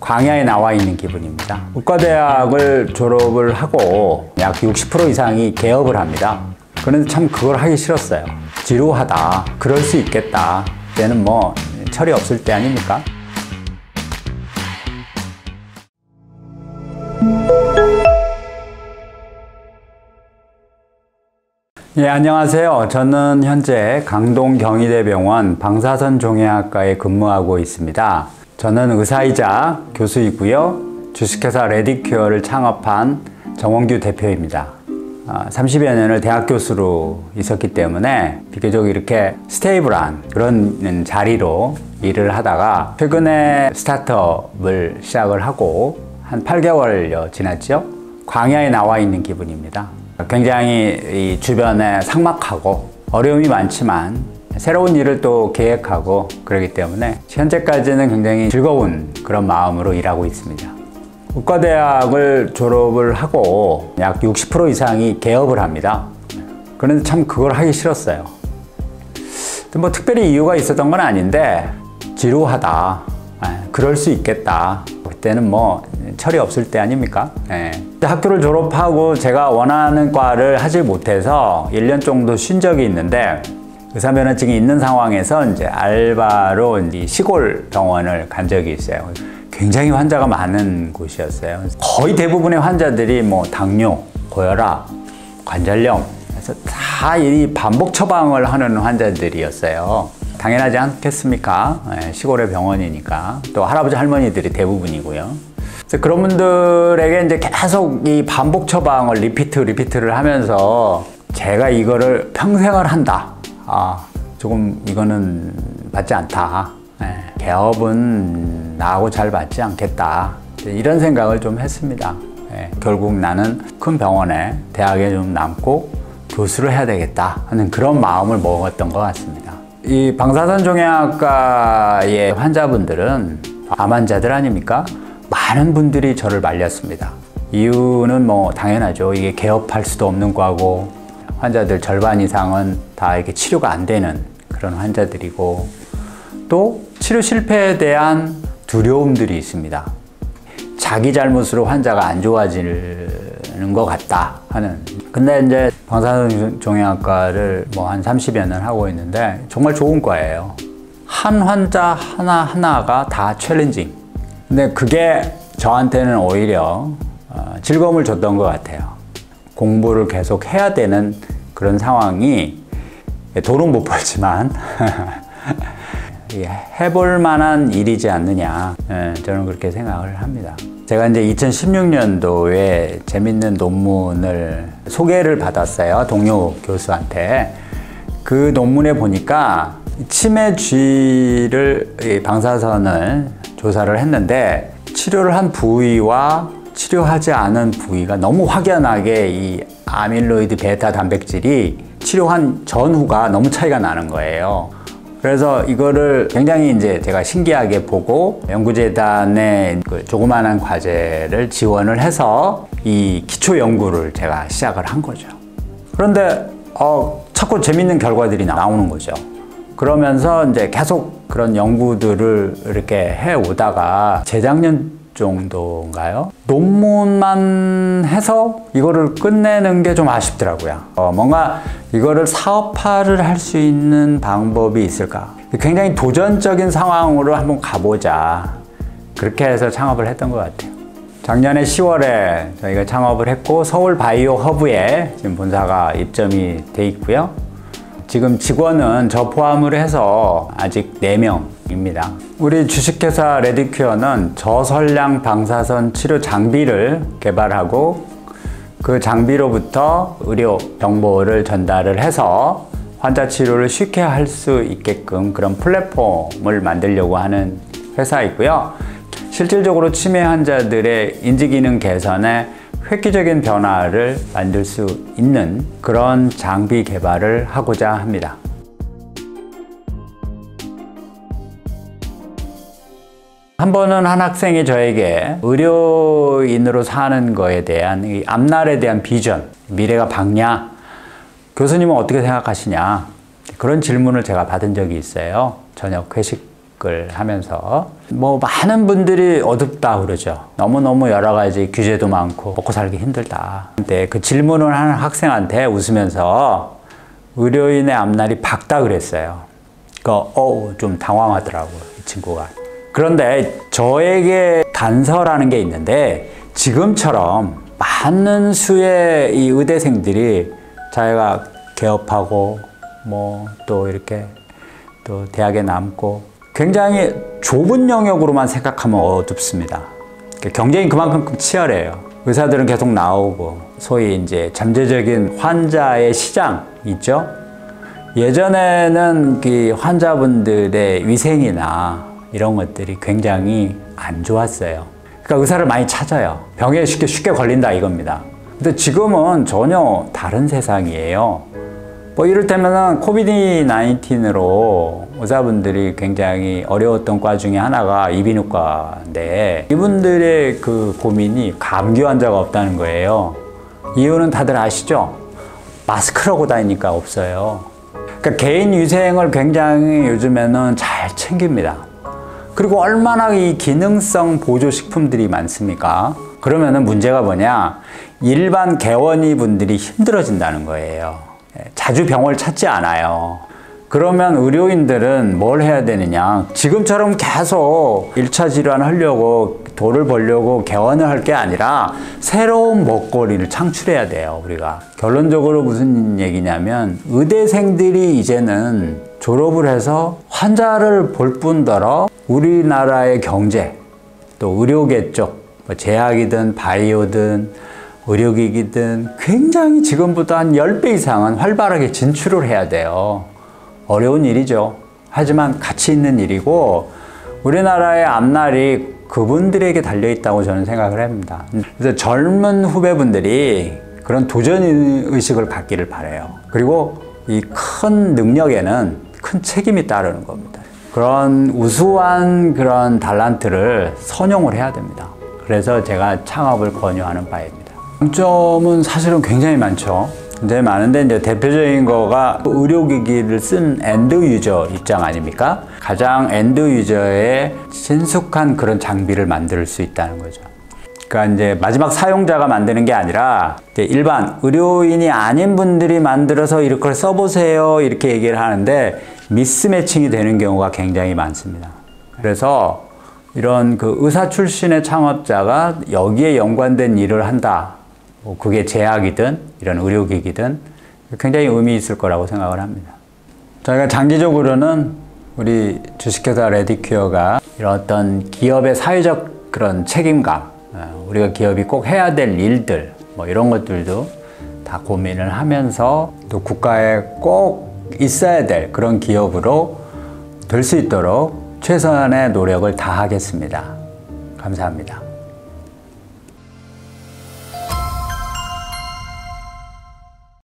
광야에 나와 있는 기분입니다. 의과대학을 졸업을 하고 약 60% 이상이 개업을 합니다. 그런데 참 그걸 하기 싫었어요. 지루하다. 그럴 수 있겠다. 때는 뭐 철이 없을 때 아닙니까? 예, 안녕하세요. 저는 현재 강동 경희대병원 방사선종양학과에 근무하고 있습니다. 저는 의사이자 교수이고요. 주식회사 레디큐어를 창업한 정원규 대표입니다. 30여 년을 대학 교수로 있었기 때문에 비교적 이렇게 스테이블한 그런 자리로 일을 하다가 최근에 스타트업을 시작을 하고 한 8개월여 지났죠. 광야에 나와 있는 기분입니다. 굉장히 이 주변에 삭막하고 어려움이 많지만 새로운 일을 또 계획하고 그러기 때문에 현재까지는 굉장히 즐거운 그런 마음으로 일하고 있습니다. 의과대학을 졸업을 하고 약 60% 이상이 개업을 합니다. 그런데 참 그걸 하기 싫었어요. 뭐 특별히 이유가 있었던 건 아닌데 지루하다. 그럴 수 있겠다. 그때는 뭐 철이 없을 때 아닙니까? 학교를 졸업하고 제가 원하는 과를 하지 못해서 1년 정도 쉰 적이 있는데 의사면허증이 있는 상황에서 이제 알바로 이제 시골 병원을 간 적이 있어요. 굉장히 환자가 많은 곳이었어요. 거의 대부분의 환자들이 뭐 당뇨, 고혈압, 관절염, 그래서 다 이 반복 처방을 하는 환자들이었어요. 당연하지 않겠습니까? 시골의 병원이니까. 또 할아버지 할머니들이 대부분이고요. 그래서 그런 분들에게 이제 계속 이 반복 처방을 리피트를 하면서 제가 이거를 평생을 한다. 조금 이거는 맞지 않다. 개업은 나하고 잘 맞지 않겠다. 이런 생각을 좀 했습니다. 결국 나는 큰 병원에 대학에 좀 남고 교수를 해야 되겠다 하는 그런 마음을 먹었던 것 같습니다. 이 방사선종양학과의 환자분들은 암 환자들 아닙니까? 많은 분들이 저를 말렸습니다. 이유는 뭐 당연하죠. 이게 개업할 수도 없는 과고 환자들 절반 이상은 다 이렇게 치료가 안 되는 그런 환자들이고 또 치료 실패에 대한 두려움들이 있습니다. 자기 잘못으로 환자가 안 좋아지는 것 같다 하는. 근데 이제 방사선종양학과를 뭐 한 30여 년 하고 있는데 정말 좋은 과예요. 한 환자 하나하나가 다 챌린징. 근데 그게 저한테는 오히려 즐거움을 줬던 것 같아요. 공부를 계속 해야 되는 그런 상황이 돈은 못 벌지만 해볼 만한 일이지 않느냐, 저는 그렇게 생각을 합니다. 제가 이제 2016년도에 재밌는 논문을 소개를 받았어요. 동료 교수한테. 그 논문에 보니까 치매쥐를 방사선을 조사를 했는데 치료를 한 부위와 치료하지 않은 부위가 너무 확연하게 이 아밀로이드 베타 단백질이 치료한 전후가 너무 차이가 나는 거예요. 그래서 이거를 굉장히 이제 제가 신기하게 보고 연구재단의 그 조그마한 과제를 지원을 해서 이 기초 연구를 제가 시작을 한 거죠. 그런데 자꾸 재밌는 결과들이 나오는 거죠. 그러면서 이제 계속 그런 연구들을 이렇게 해 오다가 재작년 정도인가요? 논문만 해서 이거를 끝내는 게 좀 아쉽더라고요. 뭔가 이거를 사업화를 할 수 있는 방법이 있을까? 굉장히 도전적인 상황으로 한번 가보자. 그렇게 해서 창업을 했던 것 같아요. 작년에 10월에 저희가 창업을 했고 서울 바이오 허브에 지금 본사가 입점이 돼 있고요. 지금 직원은 저 포함을 해서 아직 4명입니다. 우리 주식회사 레디큐어는 저설량 방사선 치료 장비를 개발하고 그 장비로부터 의료 정보를 전달을 해서 환자 치료를 쉽게 할 수 있게끔 그런 플랫폼을 만들려고 하는 회사이고요. 실질적으로 치매 환자들의 인지기능 개선에 획기적인 변화를 만들 수 있는 그런 장비 개발을 하고자 합니다. 한 번은 한 학생이 저에게 의료인으로 사는 거에 대한 이 앞날에 대한 비전, 미래가 밝냐? 교수님은 어떻게 생각하시냐? 그런 질문을 제가 받은 적이 있어요. 저녁 회식 재직을 하면서 뭐 많은 분들이 어둡다 그러죠. 너무너무 여러 가지 규제도 많고 먹고 살기 힘들다. 근데 그 질문을 하는 학생한테 웃으면서 의료인의 앞날이 밝다 그랬어요. 좀 당황하더라고요, 이 친구가. 그런데 저에게 단서라는 게 있는데 지금처럼 많은 수의 이 의대생들이 자기가 개업하고 뭐 또 이렇게 또 대학에 남고 굉장히 좁은 영역으로만 생각하면 어둡습니다. 경쟁이 그만큼 치열해요. 의사들은 계속 나오고 소위 이제 잠재적인 환자의 시장 있죠? 예전에는 그 환자분들의 위생이나 이런 것들이 굉장히 안 좋았어요. 그러니까 의사를 많이 찾아요. 병에 쉽게 걸린다 이겁니다. 근데 지금은 전혀 다른 세상이에요. 뭐 이를테면 코비드-19으로 의사분들이 굉장히 어려웠던 과 중에 하나가 이비인후과인데 이분들의 그 고민이 감기 환자가 없다는 거예요. 이유는 다들 아시죠? 마스크를 하고 다니니까 없어요. 그러니까 개인 위생을 굉장히 요즘에는 잘 챙깁니다. 그리고 얼마나 이 기능성 보조식품들이 많습니까? 그러면은 문제가 뭐냐? 일반 개원이 분들이 힘들어진다는 거예요. 자주 병을 찾지 않아요. 그러면 의료인들은 뭘 해야 되느냐? 지금처럼 계속 1차 질환을 하려고 돈을 벌려고 개원을 할 게 아니라 새로운 먹거리를 창출해야 돼요, 우리가. 결론적으로 무슨 얘기냐면 의대생들이 이제는 졸업을 해서 환자를 볼 뿐더러 우리나라의 경제, 또 의료계 쪽, 뭐 제약이든 바이오든 의료기기든 굉장히 지금보다 한 10배 이상은 활발하게 진출을 해야 돼요. 어려운 일이죠. 하지만 가치 있는 일이고 우리나라의 앞날이 그분들에게 달려있다고 저는 생각을 합니다. 그래서 젊은 후배분들이 그런 도전의식을 갖기를 바라요. 그리고 이 큰 능력에는 큰 책임이 따르는 겁니다. 그런 우수한 그런 달란트를 선용을 해야 됩니다. 그래서 제가 창업을 권유하는 바입니다. 장점은 사실은 굉장히 많죠. 굉장히 많은데 이제 대표적인 거가 의료기기를 쓴 엔드 유저 입장 아닙니까? 가장 엔드 유저의 친숙한 그런 장비를 만들 수 있다는 거죠. 그러니까 이제 마지막 사용자가 만드는 게 아니라 일반 의료인이 아닌 분들이 만들어서 이렇게 써보세요 이렇게 얘기를 하는데 미스매칭이 되는 경우가 굉장히 많습니다. 그래서 이런 그 의사 출신의 창업자가 여기에 연관된 일을 한다. 뭐 그게 제약이든 이런 의료기기든 굉장히 의미 있을 거라고 생각을 합니다. 저희가 장기적으로는 우리 주식회사 레디큐어가 이런 어떤 기업의 사회적 그런 책임감, 우리가 기업이 꼭 해야 될 일들, 뭐 이런 것들도 다 고민을 하면서 또 국가에 꼭 있어야 될 그런 기업으로 될 수 있도록 최선의 노력을 다하겠습니다. 감사합니다.